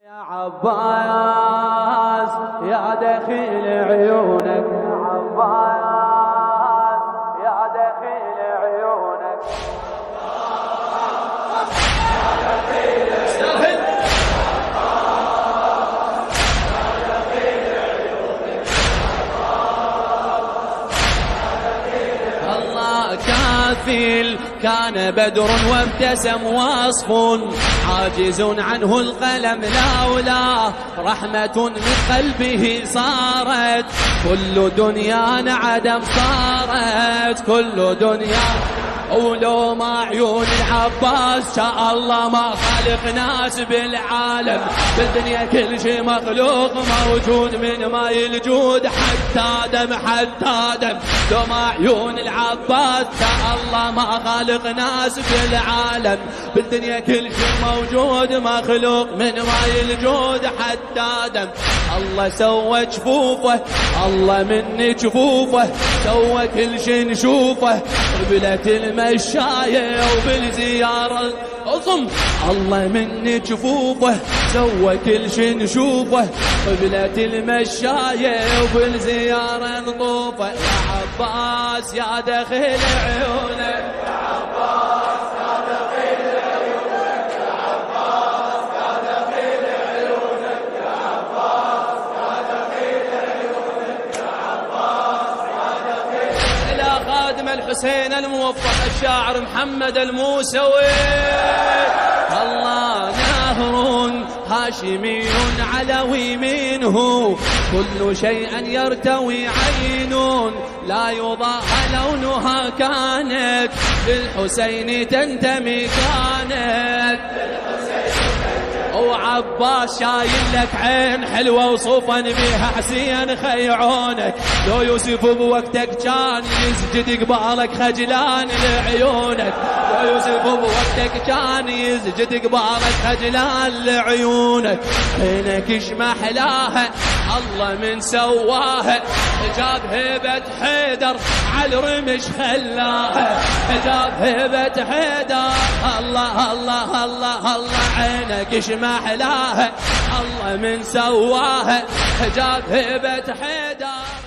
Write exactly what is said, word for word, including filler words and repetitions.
يا عباس يا دخيل عيونك، يا عباس يا دخيل عيونك، الله كافل كان بدر وابتسم وصف عاجز عنه القلم لولا رحمة من قلبه صارت كل دنيا عدم، صارت كل دنيا. ولو ما عيون العباس شاء الله ما خلق ناس بالعالم، بالدنيا كل شيء مخلوق موجود من ماء الجود حتى دم حتى دم. لو ما عيون العباس شاء الله ما خلق ناس بالعالم، بالدنيا كل شيء موجود مخلوق من ماء الجود حتى دم. الله سوى جفوفه، الله من جفوفه سوى كل شيء نشوفه، قبلت المشاية وبالزيارة أصم. الله من جفوفه سوى كل شيء نشوفه، قبلت المشاية وبالزيارة نطوفه. يا عباس يا دخيل عيونك، يا عباس يا دخيل عيونك، يا عباس يا دخيل عيونك، يا عباس يا دخيل عيونك، يا عباس يا دخيل. إلى خادم الحسين الموفق الشاعر محمد الموسوي. الله نهر هاشمي علوي منه كل شيء يرتوي عين لا يضاهى لونها، كانت للحسين تنتمي، كانت وعباس شايل لك عين حلوة وصوفا بها حسين خيعونك. لو يوسف بوقتك كان يسجد قبالك خجلان لعيونك، لو يوسف بوقتك كان يسجد قبالك خجلان لعيونك. عينك اش محلاها الله من سواها، جاب هبة حيدر على الرمش خلاها، جاب هبة حيدر. الله الله الله الله عينك اش محلاها الله من سواها، جاب هبة حيدر.